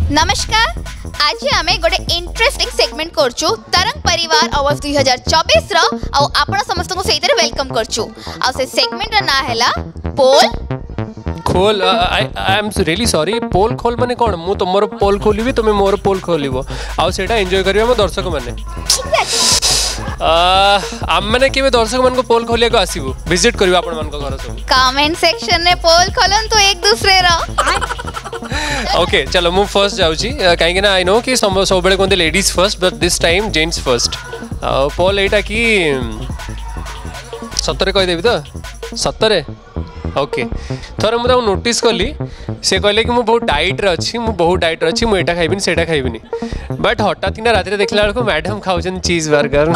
नमस्कार आज आम गोटे इंटरेस्टिंग सेगमेंट करछु तरंग परिवार अवार्ड 2024 रो आ आपण समस्त को सहित वेलकम करछु आ से सेगमेंट रा ना हैला पोल खोल आई एम रियली सॉरी पोल खोल माने कोन मु तमरो पोल खोलिबी तुमे मोर पोल खोलिबो आ सेटा एन्जॉय करियो हम दर्शक माने आम मैंने केबे दर्शक मन को पोल खोलिया को आसीबो विजिट करियो आपण मन को घर सब कमेंट सेक्शन ने पोल खोलन तो एक दूसरे रो ओके चलो मु फर्स्ट जाउची काहे ना आई नो कि सब बेले कोन ladies first but this time gents first पोल एटा की सतरे कहि देबी तो सतरे ओके थोड़ा मुझे नोटिस कली से कहले कि बहुत डाइट अच्छी बहुत डाइट अच्छी मुझे खाइबिनी सेटा खाइबिनी बट हठात कि रात देखला बेलू मैडम खाऊन चीज बर्गर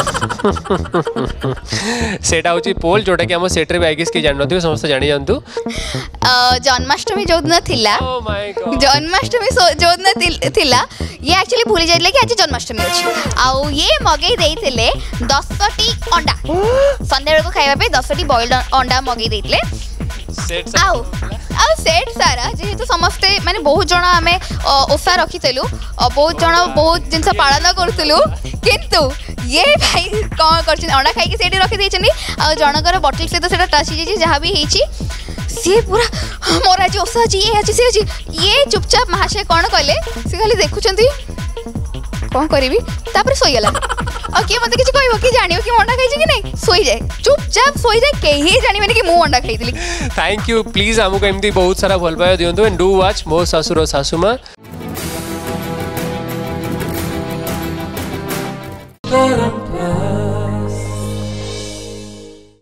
सेटा हूँ पोल जोटा कि आम सेट्रे भी आई गेस कि जान नथिबे समस्त जानी जानतु जन्माष्टमी जो दिन थिला जन्माष्टमी जो दिन थिला ये एक्चुअली भूली जाइले कि आज जन्माष्टमी अछि आउ ये मगेई देइथिले 10टी अंडा संध्या को खाइबा पे 10टी बॉइल्ड अंडा मगेई देइथिले सेट सारा जेहेतु समस्ते माने बहुत जण आमे ओसा रखितेलु बहुत जण बहुत जिनस पालन करतलु किंतु ये भाई कौन करछन अंडा खाई के सेठी रखि देछनी आ जनकर बॉटल से तो सेटा टासी जे जहां भी हेची सी पूरा मोर आज ओसा जी ये से जी ये चुपचाप महाशय कौन कहले से खाली देखुचंती कौन करिवि तापर सोई गला और के मते किछ कहबो कि जानियो कि अंडा खाई कि नहीं सोई जाए चुपचाप सोई जाए केही जानि माने कि मु अंडा खाइतली थैंक यू प्लीज हमको एमती बहुत सारा भल पाया दियंतु एंड डू वॉच मो ससुर सासुमा